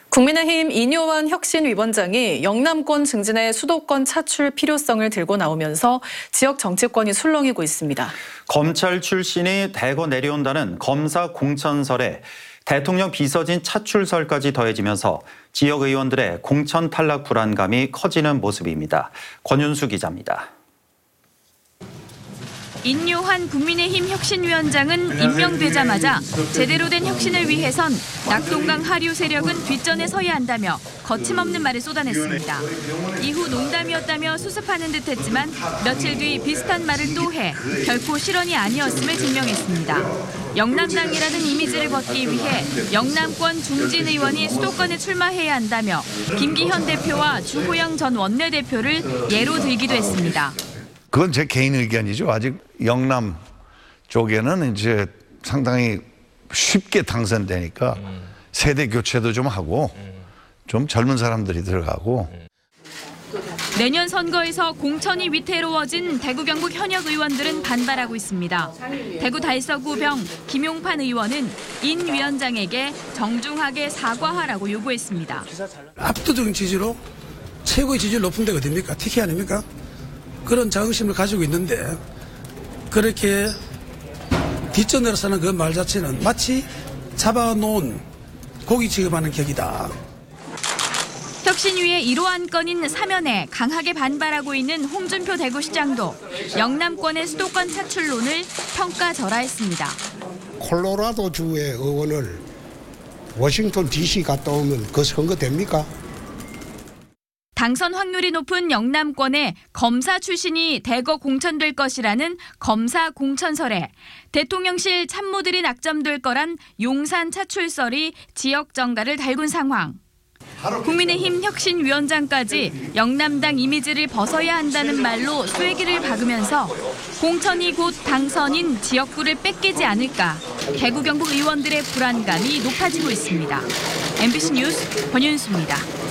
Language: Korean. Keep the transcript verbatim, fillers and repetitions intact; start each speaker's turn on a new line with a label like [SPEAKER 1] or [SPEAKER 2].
[SPEAKER 1] 국민의힘 인효환 혁신위원장이 영남권 증진의 수도권 차출 필요성을 들고 나오면서 지역 정치권이 술렁이고 있습니다.
[SPEAKER 2] 검찰 출신이 대거 내려온다는 검사 공천설에 대통령 비서진 차출설까지 더해지면서 지역 의원들의 공천 탈락 불안감이 커지는 모습입니다. 권윤수 기자입니다.
[SPEAKER 3] 인효환 국민의힘 혁신위원장은 임명되자마자 제대로 된 혁신을 위해선 낙동강 하류 세력은 뒷전에 서야 한다며 거침없는 말을 쏟아냈습니다. 이후 농담이었다며 수습하는 듯했지만 며칠 뒤 비슷한 말을 또 해 결코 실언이 아니었음을 증명했습니다. 영남당이라는 이미지를 걷기 위해 영남권 중진 의원이 수도권에 출마해야 한다며 김기현 대표와 주호영 전 원내대표를 예로 들기도 했습니다.
[SPEAKER 4] 그건 제 개인 의견이죠. 아직 영남 쪽에는 이제 상당히 쉽게 당선되니까 세대 교체도 좀 하고 좀 젊은 사람들이 들어가고.
[SPEAKER 3] 내년 선거에서 공천이 위태로워진 대구 경북 현역 의원들은 반발하고 있습니다. 대구 달서구병 김용판 의원은 인 위원장에게 정중하게 사과하라고 요구했습니다.
[SPEAKER 5] 압도적인 지지로 최고의 지지를 높은 데가 어딥니까? 티켓 아닙니까? 그런 자긍심을 가지고 있는데 그렇게 뒷전으로 서는 그 말 자체는 마치 잡아놓은 고기 취급하는 격이다.
[SPEAKER 3] 혁신위의 일 호 안건인 사면에 강하게 반발하고 있는 홍준표 대구시장도 영남권의 수도권 차출론을 평가절하했습니다.
[SPEAKER 6] 콜로라도주의 의원을 워싱턴 디씨 갔다 오면 그 선거 됩니까?
[SPEAKER 3] 당선 확률이 높은 영남권에 검사 출신이 대거 공천될 것이라는 검사 공천설에 대통령실 참모들이 낙점될 거란 용산 차출설이 지역 정가를 달군 상황. 국민의힘 혁신위원장까지 영남당 이미지를 벗어야 한다는 말로 쐐기를 박으면서 공천이 곧 당선인 지역구를 뺏기지 않을까 대구 경북 의원들의 불안감이 높아지고 있습니다. 엠비씨 뉴스 권윤수입니다.